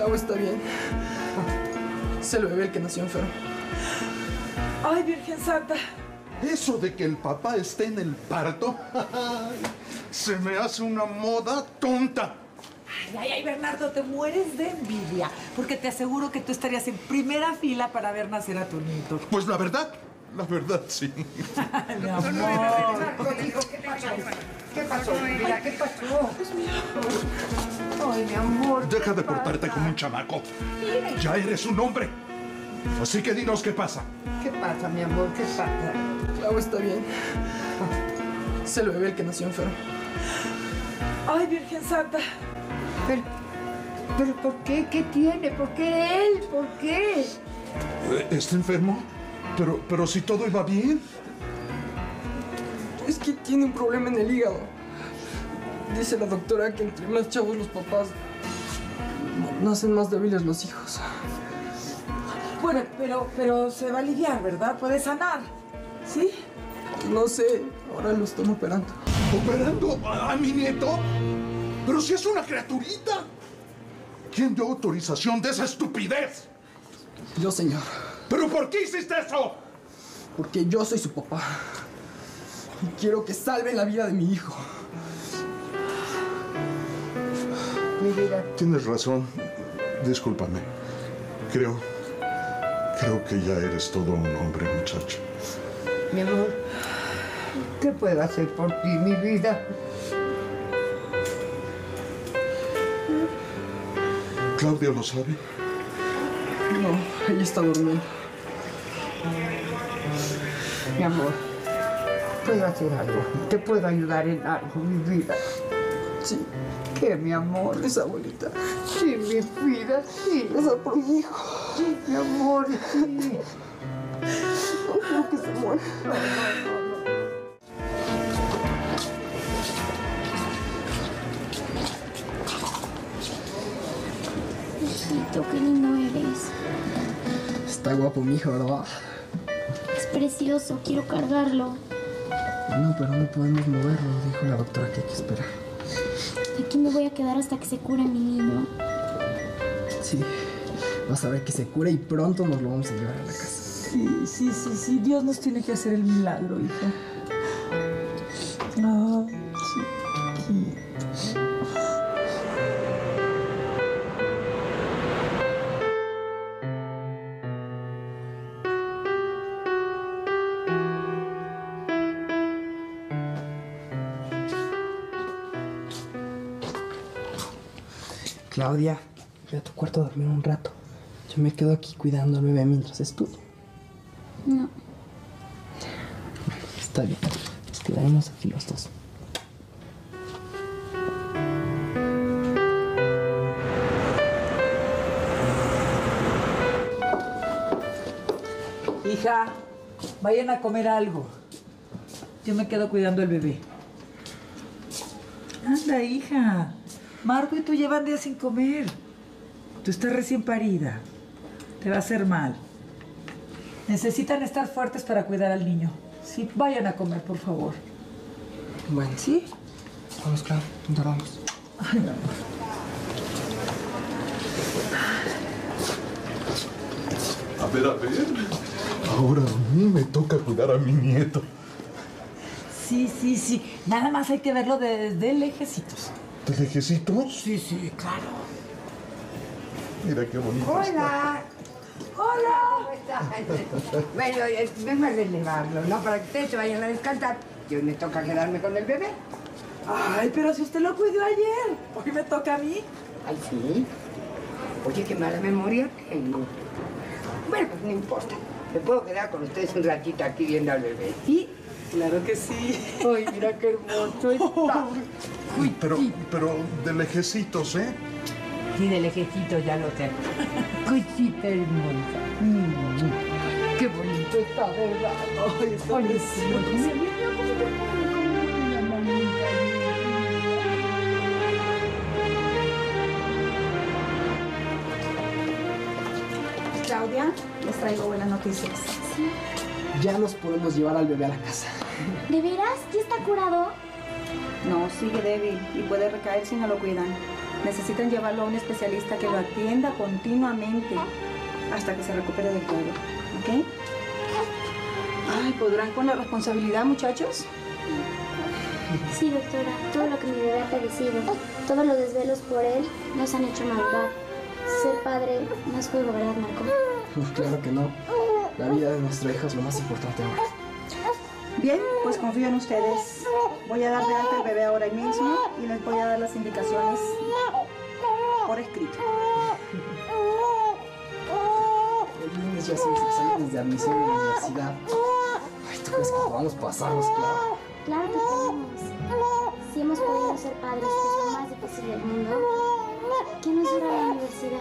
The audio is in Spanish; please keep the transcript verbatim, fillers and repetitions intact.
Clau está bien. Es el bebé el que nació enfermo. ¡Ay, Virgen Santa! Eso de que el papá esté en el parto, se me hace una moda tonta. Ay, ay, ay, Bernardo, te mueres de envidia. Porque te aseguro que tú estarías en primera fila para ver nacer a tu nieto. Pues la verdad, la verdad, sí. Mi amor. ¿Qué pasó? ¿Qué pasó? Mira, ¿qué pasó? Ay, mi amor. Deja de portarte como un chamaco. Ya eres un hombre. Así que dinos qué pasa. ¿Qué pasa, mi amor? ¿Qué pasa? Clau está bien. Es el bebé el que nació enfermo. ¡Ay, Virgen Santa! Pero, pero ¿por qué? ¿Qué tiene? ¿Por qué él? ¿Por qué? ¿Está enfermo? Pero, pero si todo iba bien. Es que tiene un problema en el hígado. Dice la doctora que entre más chavos los papás, nacen más débiles los hijos. Bueno, pero, pero se va a aliviar, ¿verdad? Puede sanar, ¿sí? No sé, ahora lo están operando. ¿Operando a, a mi nieto? ¡Pero si es una criaturita! ¿Quién dio autorización de esa estupidez? Yo, señor. ¿Pero por qué hiciste eso? Porque yo soy su papá. Y quiero que salven la vida de mi hijo. Mi vida. Tienes razón. Discúlpame. Creo... Creo que ya eres todo un hombre, muchacho. Mi amor, ¿qué puedo hacer por ti, mi vida? ¿Claudia lo sabe? No, ella está durmiendo. Mi amor, ¿puedo hacer algo? ¿Te puedo ayudar en algo, mi vida? Sí. ¿Qué, mi amor? Esa abuelita. Sí, mi vida, sí. Esa por mi hijo. Sí, mi amor, sí. No quiero que se muera. No, no, no, no. Hijito, qué lindo eres. Está guapo mi hijo, ¿verdad? Es precioso, quiero cargarlo. No, pero no podemos moverlo. Dijo la doctora que hay que esperar. Aquí me voy a quedar hasta que se cure mi niño. Sí. Vas a ver que se cura y pronto nos lo vamos a llevar a la casa. Sí, sí, sí, sí. Dios nos tiene que hacer el milagro, hija. Ay, chiquito. Claudia, ve a tu cuarto a dormir un rato. Yo me quedo aquí cuidando al bebé mientras estudio. No. Está bien. Nos quedaremos aquí los dos. Hija, vayan a comer algo. Yo me quedo cuidando al bebé. Anda, hija. Marco y tú llevan días sin comer. Tú estás recién parida. Te va a hacer mal. Necesitan estar fuertes para cuidar al niño. Sí, vayan a comer, por favor. Bueno. ¿Sí? Vamos, Clau. ¿Dónde vamos? Ay, mi amor. A ver, a ver. Ahora a mí me toca cuidar a mi nieto. Sí, sí, sí. Nada más hay que verlo desde lejecitos. ¿De lejecitos? Sí, sí, claro. Mira qué bonito está. Hola. Hola. ¿Cómo estás? Bueno, eh, vengo a relevarlo, ¿no? Para que ustedes se vayan a descansar. Y hoy me toca quedarme con el bebé. Ay, pero si usted lo cuidó ayer. Hoy me toca a mí. Ay, sí. Oye, qué mala memoria tengo. Bueno, pues no importa. Me puedo quedar con ustedes un ratito aquí viendo al bebé, ¿sí? Claro que sí. Ay, mira qué hermoso está. Uy, pero, pero de lejecitos, ¿eh? Sí, de lejecito ya lo tengo. Cosita hermosa. Mm, qué bonito está, ¿verdad? Ay, está Ay, precioso. sí. Mira cómo te pone como una mamita. Claudia, les traigo buenas noticias. ¿Sí? Ya nos podemos llevar al bebé a la casa. ¿De veras? ¿Ya está curado? No, sigue débil y puede recaer si no lo cuidan. Necesitan llevarlo a un especialista que lo atienda continuamente hasta que se recupere del todo, ¿ok? Ay, ¿podrán con la responsabilidad, muchachos? Sí, doctora, todo lo que mi bebé ha padecido, todos los desvelos por él, nos han hecho madurar. Ser padre no es juego, ¿verdad, Marco? Uf, claro que no. La vida de nuestra hija es lo más importante ahora. Bien, pues confío en ustedes. Voy a dar de alta al bebé ahora mismo y les voy a dar las indicaciones por escrito. El lunes ya son los exámenes de admisión en la universidad. Ay, ¿tú crees que podamos pasarlos, claro? Claro que podemos. Si hemos podido ser padres, que es lo más difícil del mundo, ¿qué nos dura la universidad?